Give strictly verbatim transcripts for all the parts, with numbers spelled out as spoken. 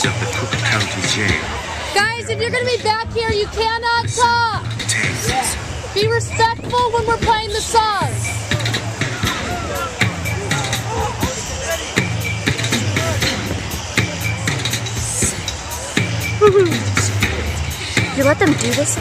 steps of the Cook County Jail. Guys, if you're gonna be back here, you cannot talk. Be respectful when we're playing the song. You let them do this?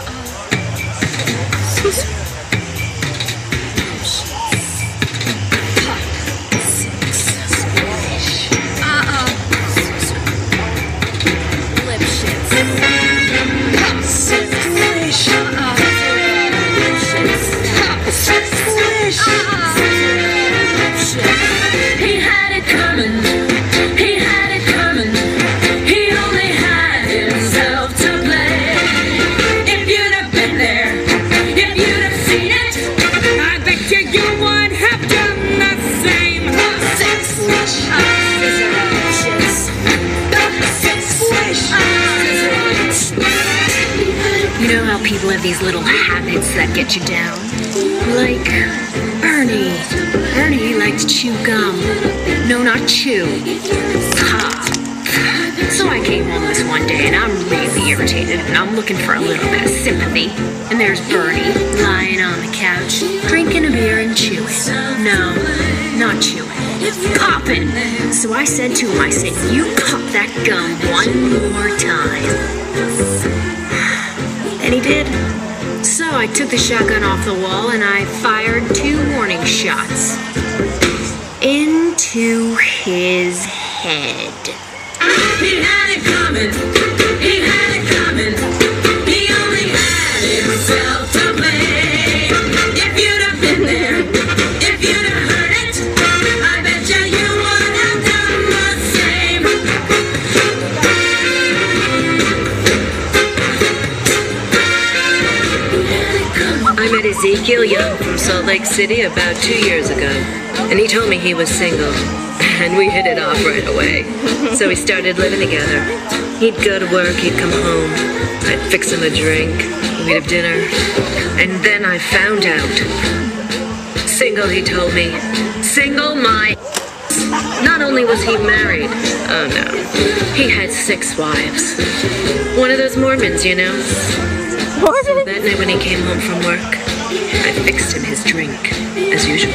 You know how people have these little habits that get you down? Like Ernie. Ernie liked to chew gum. No, not chew. Pop. So I came home this one day and I'm really irritated and I'm looking for a little bit of sympathy. And there's Bernie lying on the couch, drinking a beer and chewing. No, not chewing. Popping. So I said to him, I said, you pop that gum one more time. And he did. So I took the shotgun off the wall and I fired two warning shots into his head. He had it coming. He had it coming. He only had himself to blame. If you'd have been there, if you'd have heard it, I bet you you would have done the same. I met Ezekiel Young from Salt Lake City about two years ago, and he told me he was single, and we hit it off right away. So we started living together. He'd go to work, he'd come home, I'd fix him a drink, we'd have dinner, and then I found out. Single, he told me. Single, my Not only was he married, oh no, he had six wives. One of those Mormons, you know. So that night when he came home from work, I fixed him his drink, as usual.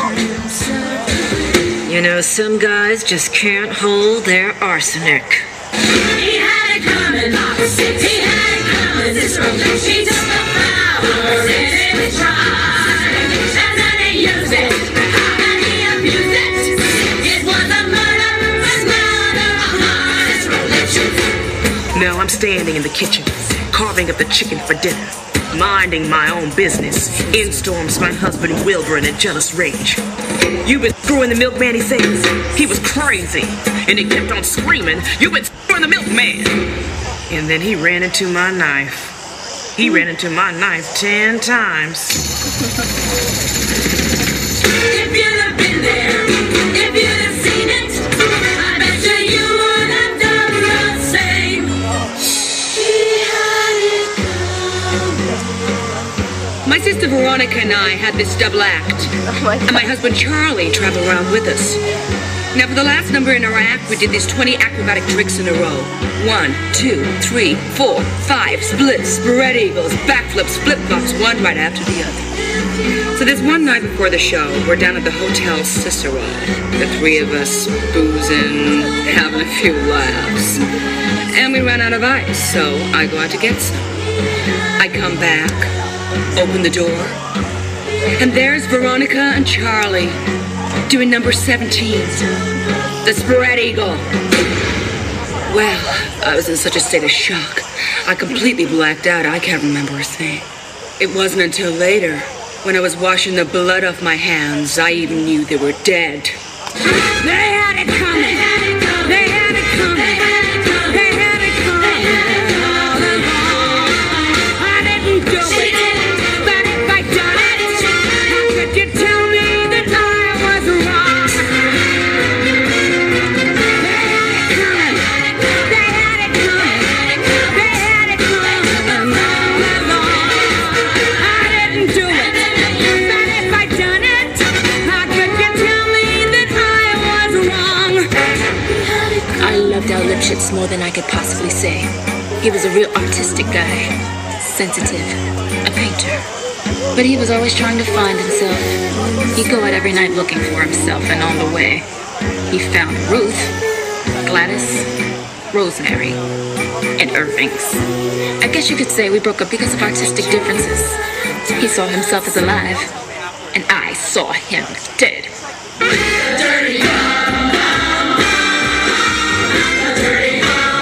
You know, some guys just can't hold their arsenic. He had it coming. He had it coming. He took the power and he tried. And then he used it. And he abused it. It was a murderous, murderous religion. Now I'm standing in the kitchen, carving up the chicken for dinner, minding my own business. In storms my husband Wilbur in a jealous rage. You've been screwing the milkman, he says. He was crazy, and he kept on screaming, you've been screwing the milkman. And then he ran into my knife. He ran into my knife ten times. If you'd have been there, if you'd have seen it, I bet you you would have done the same. He had it coming. My sister Veronica and I had this double act, Oh my God. and my husband Charlie traveled around with us. Now for the last number in our act, we did these twenty acrobatic tricks in a row. One, two, three, four, five, splits, spread eagles, backflips, flip-flops, one right after the other. So this one night before the show, we're down at the Hotel Cicero, the three of us boozing, having a few laughs. And we ran out of ice, so I go out to get some. I come back, open the door, and there's Veronica and Charlie doing number seventeen, the spread eagle. Well, I was in such a state of shock. I completely blacked out. I can't remember a thing. It wasn't until later, when I was washing the blood off my hands, I even knew they were dead. They had it coming. They had it coming. They had it coming. All along. I didn't do it. But if I'd done it, how could you tell me that I was wrong? They had it coming. They had it coming. They had it coming. All along. I didn't do it. But if I'd done it, how could you tell me that I was wrong? shits more than I could possibly say. He was a real artistic guy. Sensitive. A painter. But he was always trying to find himself. He'd go out every night looking for himself, and on the way, he found Ruth, Gladys, Rosemary, and Irving's. I guess you could say we broke up because of artistic differences. He saw himself as alive, and I saw him dead. Dirty Mom. Dirty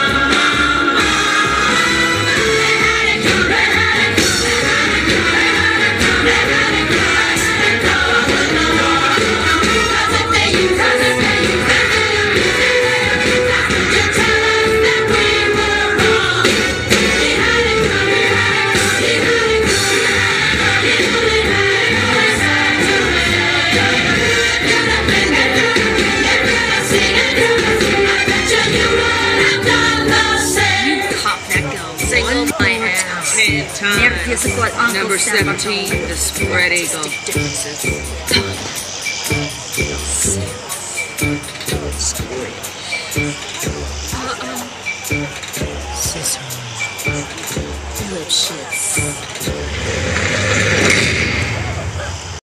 Number seventeen, the spread eagle. Cicero. Lip shits.